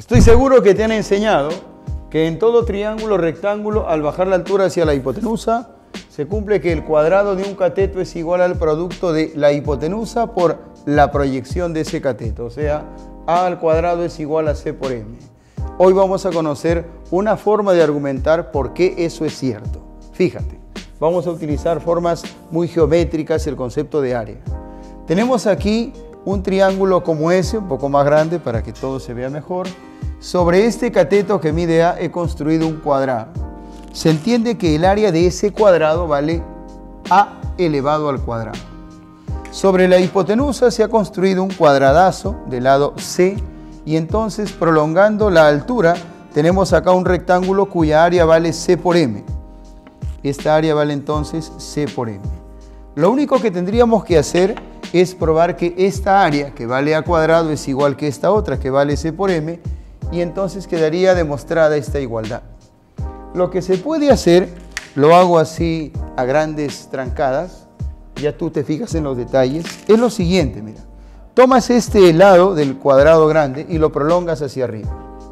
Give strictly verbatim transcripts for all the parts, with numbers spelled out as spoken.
Estoy seguro que te han enseñado que en todo triángulo rectángulo, al bajar la altura hacia la hipotenusa, se cumple que el cuadrado de un cateto es igual al producto de la hipotenusa por la proyección de ese cateto. O sea, A al cuadrado es igual a C por M. Hoy vamos a conocer una forma de argumentar por qué eso es cierto. Fíjate, vamos a utilizar formas muy geométricas, el concepto de área. Tenemos aquí un triángulo como ese, un poco más grande para que todo se vea mejor. Sobre este cateto que mide A he construido un cuadrado. Se entiende que el área de ese cuadrado vale A elevado al cuadrado. Sobre la hipotenusa se ha construido un cuadradazo del lado C y entonces, prolongando la altura, tenemos acá un rectángulo cuya área vale C por M. Esta área vale entonces C por M. Lo único que tendríamos que hacer es probar que esta área que vale A cuadrado es igual que esta otra que vale C por M y entonces quedaría demostrada esta igualdad. Lo que se puede hacer, lo hago así a grandes trancadas, ya tú te fijas en los detalles, es lo siguiente, mira. Tomas este lado del cuadrado grande y lo prolongas hacia arriba.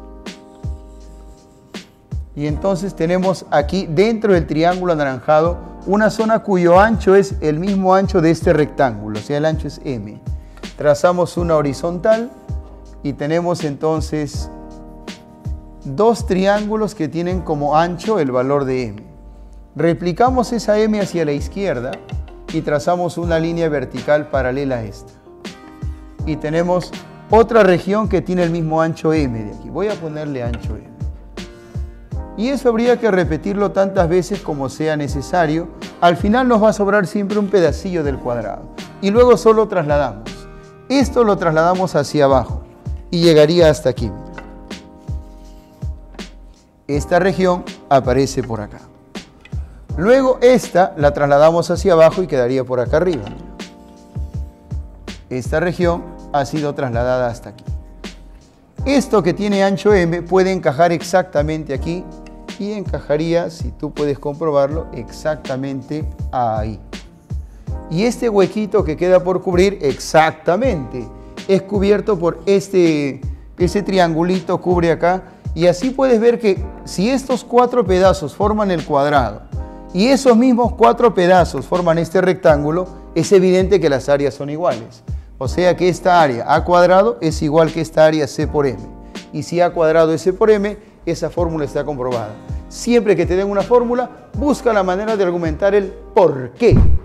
Y entonces tenemos aquí dentro del triángulo anaranjado una zona cuyo ancho es el mismo ancho de este rectángulo, o sea, el ancho es M. Trazamos una horizontal y tenemos entonces dos triángulos que tienen como ancho el valor de M. Replicamos esa M hacia la izquierda y trazamos una línea vertical paralela a esta. Y tenemos otra región que tiene el mismo ancho M de aquí. Voy a ponerle ancho M. Y eso habría que repetirlo tantas veces como sea necesario. Al final nos va a sobrar siempre un pedacillo del cuadrado. Y luego solo trasladamos. Esto lo trasladamos hacia abajo y llegaría hasta aquí. Esta región aparece por acá. Luego esta la trasladamos hacia abajo y quedaría por acá arriba. Esta región ha sido trasladada hasta aquí. Esto que tiene ancho M puede encajar exactamente aquí y encajaría, si tú puedes comprobarlo, exactamente ahí. Y este huequito que queda por cubrir exactamente es cubierto por este, ese triangulito cubre acá. Y así puedes ver que si estos cuatro pedazos forman el cuadrado y esos mismos cuatro pedazos forman este rectángulo, es evidente que las áreas son iguales. O sea que esta área A cuadrado es igual que esta área C por M. Y si A cuadrado es C por M, esa fórmula está comprobada. Siempre que te den una fórmula, busca la manera de argumentar el por qué.